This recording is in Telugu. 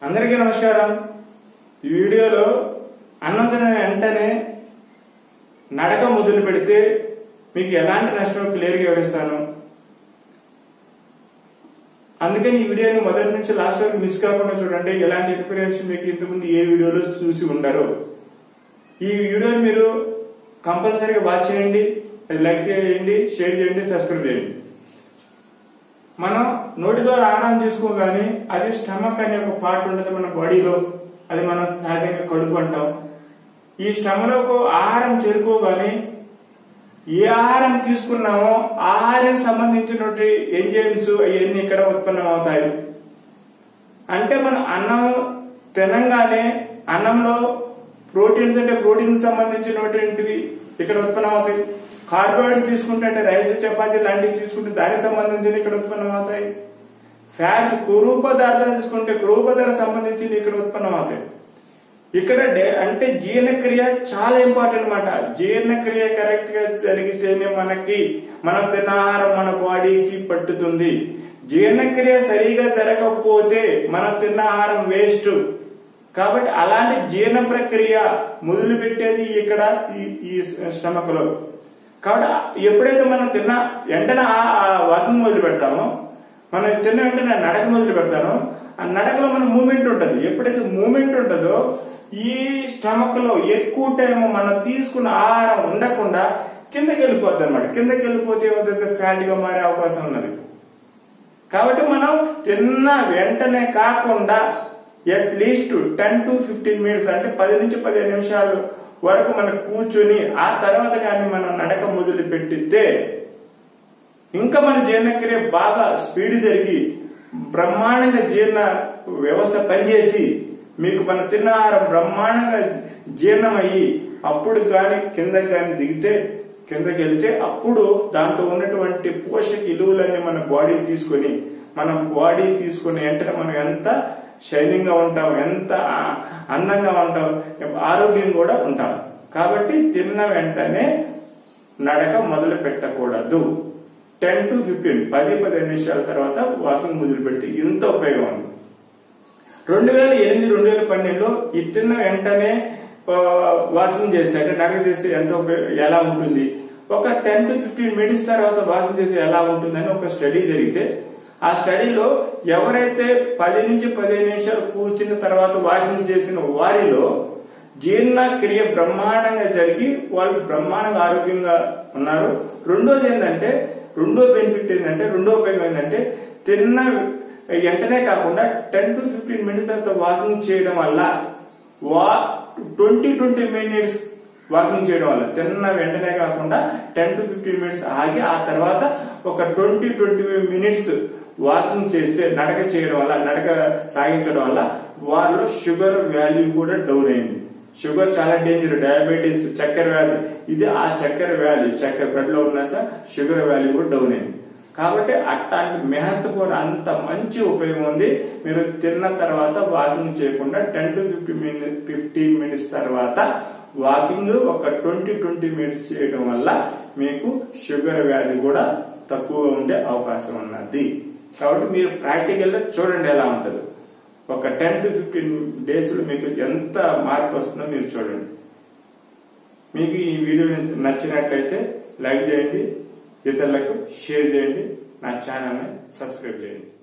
అందరికీ నమస్కారం। ఈ వీడియోలో అన్నం తిన్న వెంటనే నడక మొదలు పెడితే మీకు ఎలాంటి నష్టం క్లియర్ గా వివరిస్తాను। అందుకని ఈ వీడియోని మొదటి నుంచి లాస్ట్ వరకు మిస్ కాకుండా చూడండి। ఎలాంటి ఇన్ఫర్మేషన్ మీకు ఇంతకుముందు ఏ వీడియోలో చూసి ఉండరు। ఈ వీడియోని మీరు కంపల్సరీగా వాచ్ చేయండి, లైక్ చేయండి, షేర్ చేయండి, సబ్స్క్రైబ్ చేయండి। మనం నోటి ద్వారా ఆహారం తీసుకోగానే అది స్టమక్ అనే ఒక పార్ట్ ఉంటుంది మన బాడీలో, అది మనం సహజంగా కడుపు అంటాం। ఈ స్టమక్ ఆహారం చేరుకోగానే ఏ ఆహారం తీసుకున్నామో ఆహారం సంబంధించినటువంటి ఎంజైమ్స్ అవన్నీ ఇక్కడ ఉత్పన్నం అవుతాయి। అంటే మనం అన్నం తినంగానే అన్నంలో ప్రోటీన్స్ అంటే ప్రోటీన్ సంబంధించినటువంటివి ఇక్కడ ఉత్పన్నం అవుతాయి। కార్బోహైడ్రేట్స్ తీసుకుంటే అంటే రైస్, చపాతీ లాంటివి తీసుకుంటే దానికి సంబంధించిన ఇక్కడ ఉత్పన్నం అవుతాయి। ఫ్యాట్స్ కొవ్వు పదార్థాలు తీసుకుంటే కొవ్వు పదార్థాలకు సంబంధించి ఇక్కడ ఉత్పన్నం అవుతాయి। ఇక్కడ అంటే జీర్ణక్రియ చాలా ఇంపార్టెంట్ అన్నమాట। జీర్ణక్రియ కరెక్ట్ గా జరిగితేనే మనం తిన్న ఆహారం మన బాడీకి పట్టుతుంది। జీర్ణక్రియ సరిగా జరగకపోతే మనం తిన్న ఆహారం వేస్ట్। కాబట్టి అలాంటి జీర్ణ ప్రక్రియ మొదలు పెట్టేది ఇక్కడ ఈ స్టమక్ లో। కాబట్టి ఎప్పుడైతే మనం తిన్న వెంటనే వాకింగ్ మొదలు పెడతామో, మనం తిన్న వెంటనే నడక మొదలు పెడతామో, ఆ నడకలో మన మూమెంట్ ఉంటుంది। ఎప్పుడైతే మూమెంట్ ఉంటుందో ఈ స్టమక్ లో ఎక్కువ టైం మనం తీసుకున్న ఆహారం ఉండకుండా కిందకి వెళ్ళిపోద్ది అన్నమాట। కిందకి వెళ్ళిపోతే ఏమవుతుంది, ఫ్యాట్ గా మారే అవకాశం ఉన్నది। కాబట్టి మనం తిన్న వెంటనే కాకుండా అట్లీస్ట్ 10 to 15 మినిట్స్ అంటే 10 నుంచి 15 నిమిషాలు వరకు మనం కూర్చుని ఆ తర్వాత కానీ మనం నడక మొదలు పెట్టితే ఇంకా మన జీర్ణక్రియ బాగా స్పీడ్ జరిగి బ్రహ్మాండంగా జీర్ణ వ్యవస్థ పనిచేసి మీకు మన తిన్న ఆహారం బ్రహ్మాండంగా జీర్ణమయ్యి అప్పుడు కానీ కిందకి కానీ కిందకి వెళితే అప్పుడు దాంట్లో ఉన్నటువంటి పోషక విలువలన్నీ మన బాడీ తీసుకుని వెంటనే మనం ఎంత షైనింగ్ గా ఉంటాం, ఎంత అందంగా ఉంటాం, ఆరోగ్యం కూడా ఉంటాం। కాబట్టి తిన్న వెంటనే నడక మొదలు పెట్టకూడదు। 10 to 15 నిమిషాల తర్వాత వాకింగ్ మొదలు పెడితే ఎంత ఉపయోగం ఉంది। 2008, 2012లో ఈ తిన్న వెంటనే వాకింగ్ చేస్తే అంటే నడక చేస్తే ఎంత ఎలా ఉంటుంది, ఒక 10 to 15 మినిట్స్ తర్వాత వాకింగ్ చేస్తే ఎలా ఉంటుందని ఒక స్టడీ జరిగితే ఆ స్టడీలో ఎవరైతే 10 నుంచి 15 నిమిషాలు కూర్చున్న తర్వాత వాకింగ్ చేసిన వారిలో జీర్ణక్రియ బ్రహ్మాండంగా జరిగి వాళ్ళు బ్రహ్మాండంగా ఆరోగ్యంగా ఉన్నారు। రెండో బెనిఫిట్ ఏంటంటే, రెండో ఉపయోగం ఏంటంటే తిన్న వెంటనే కాకుండా 10 to 15 మినిట్స్ తర్వాత వాకింగ్ చేయడం వల్ల 20 మినిట్స్ వాకింగ్ చేయడం వల్ల తిన్న వెంటనే కాకుండా 10 to 15 మినిట్స్ ఆగి ఆ తర్వాత ఒక 20 మినిట్స్ వాకింగ్ చేస్తే నడక సాగించడం వల్ల వాళ్ళలో షుగర్ వాల్యూ కూడా డౌన్ అయింది। షుగర్ చాలా డేంజర్, డయాబెటీస్, చక్కెర వ్యాధి, ఇది ఆ చక్కెర వ్యాధి, చక్కెర బ్లడ్ లో ఉన్న షుగర్ వాల్యూ కూడా డౌన్ అయింది। కాబట్టి అట్లాంటి మహత్వపూర్ణ అంత మంచి ఉపయోగం ఉంది। మీరు తిన్న తర్వాత వాకింగ్ చేయకుండా 10 to 15 మినిట్స్ తర్వాత వాకింగ్ ఒక 20 మినిట్స్ చేయడం వల్ల మీకు షుగర్ వ్యాధి కూడా తక్కువగా ఉండే అవకాశం ఉన్నది। కాబట్టి మీరు ప్రాక్టికల్ గా చూడండి ఎలా ఉంటుంది। ఒక 10 to 15 డేస్ లో మీకు ఎంత మార్పు వస్తుందో మీరు చూడండి। మీకు ఈ వీడియో నచ్చినట్లయితే లైక్ చేయండి, ఇతరులకు షేర్ చేయండి, నా ఛానల్ని సబ్స్క్రైబ్ చేయండి।